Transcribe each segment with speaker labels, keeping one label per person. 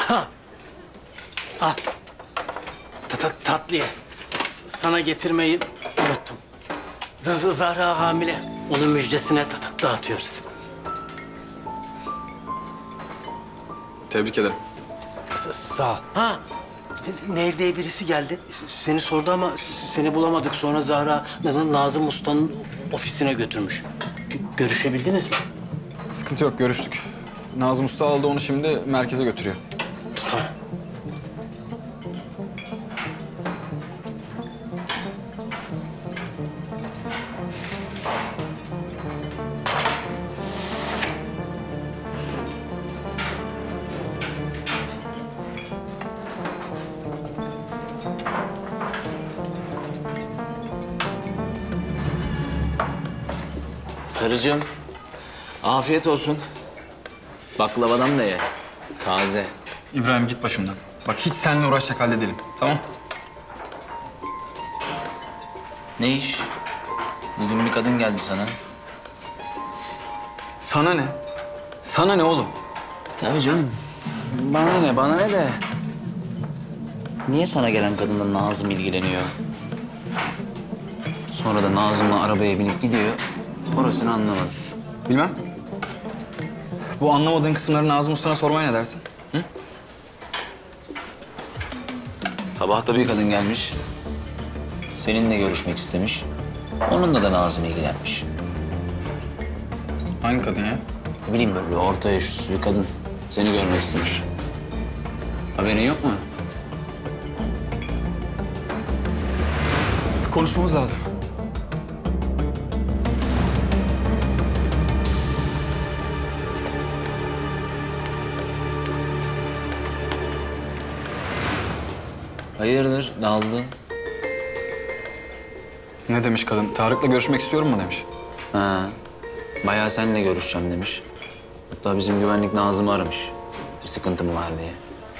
Speaker 1: Ah. Tatlıya. Sana getirmeyi unuttum. Zahra hamile. Onun müjdesine dağıtıyoruz.
Speaker 2: Tebrik ederim.
Speaker 1: Sağ ol. Ha, Nehir diye birisi geldi. Seni sordu ama seni bulamadık. Sonra Zahra Nazım Usta'nın ofisine götürmüş. Görüşebildiniz mi?
Speaker 2: Sıkıntı yok, görüştük. Nazım Usta aldı onu, şimdi merkeze götürüyor.
Speaker 1: Tamam.
Speaker 3: Sarıcığım, afiyet olsun. Baklavadan da ye. Taze.
Speaker 2: İbrahim git başımdan. Bak hiç seninle uğraşacak halde değilim, tamam?
Speaker 3: Ne iş? Bugün bir kadın geldi sana.
Speaker 2: Sana ne? Sana ne oğlum?
Speaker 3: Tabii canım. Bana ne de. Niye sana gelen kadınla Nazım ilgileniyor? Sonra da Nazım'la arabaya binip gidiyor. Orasını anlamadım.
Speaker 2: Bilmem. Bu anlamadığın kısımları Nazım Usta'na sormaya ne dersin? Hı?
Speaker 3: Sabah da bir kadın gelmiş. Seninle görüşmek istemiş. Onunla da Nazım ilgilenmiş.
Speaker 2: Hangi kadın ya?
Speaker 3: Ne bileyim böyle orta yaş üstü bir kadın. Seni görmek istemiş. Haberin yok mu?
Speaker 2: Konuşmamız lazım.
Speaker 3: Hayırdır, daldın?
Speaker 2: Ne demiş kadın? Tarık'la görüşmek istiyorum mu demiş.
Speaker 3: Ha, bayağı seninle görüşeceğim demiş. Hatta bizim güvenlik Nazım'ı aramış. Bir sıkıntı mı var diye.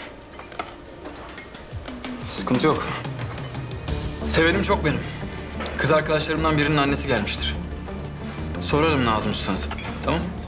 Speaker 2: Sıkıntı yok. Sevenim çok benim. Kız arkadaşlarımdan birinin annesi gelmiştir. Sorarım Nazım Usta'nıza, tamam?